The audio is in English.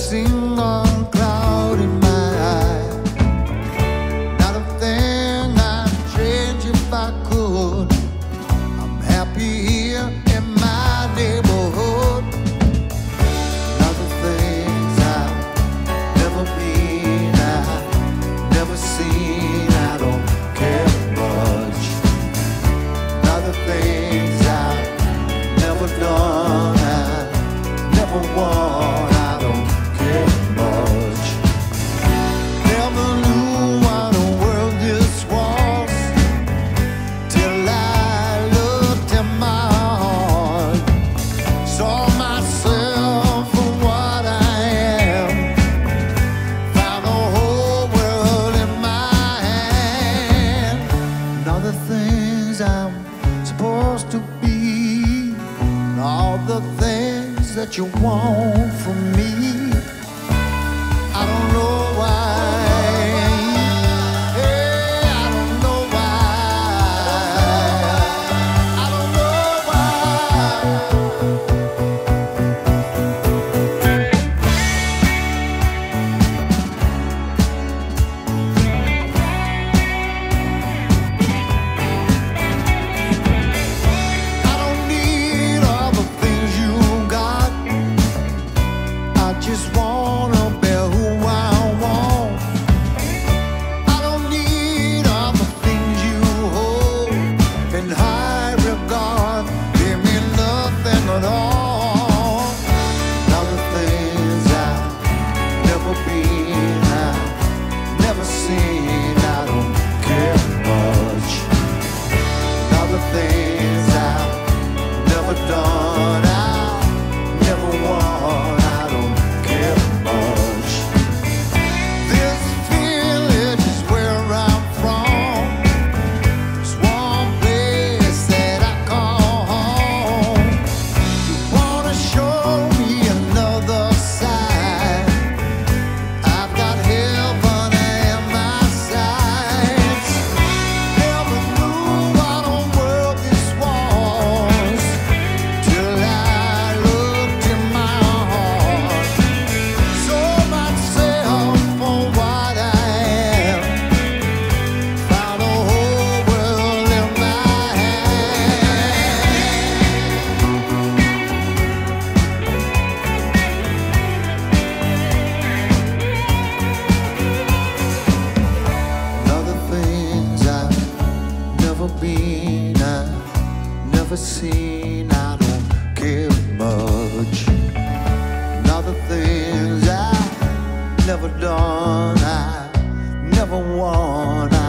single cloud in my eye. Not a thing I'd change if I could. I'm happy here in my neighborhood. Not the things I've never been, I've never seen, I don't care much. Not the things I've never done, I've never won, I don't care much. Never knew what a world this was till I looked in my heart, saw myself for what I am, found a whole world in my hand. And all the things I'm supposed to be, and all the things that you want from me, I don't know why. Hey, I don't know why. I don't know I don't need all the things you got. I just wanna be who I want. I don't need all the things you hold in high regard. Give me nothing at all. All the things I've never been, I've never seen, I don't care much. All the things I've never done, I've never won, I don't care much. This village is where I'm from. It's one place that I call home. You wanna show me another side? I've got heaven in my sights. Never knew what a world this was till I looked in my heart, saw myself for what I am, found a whole world in my hand. Other things I've never been, I've never seen, I don't care much. And other things I've never done, I never won,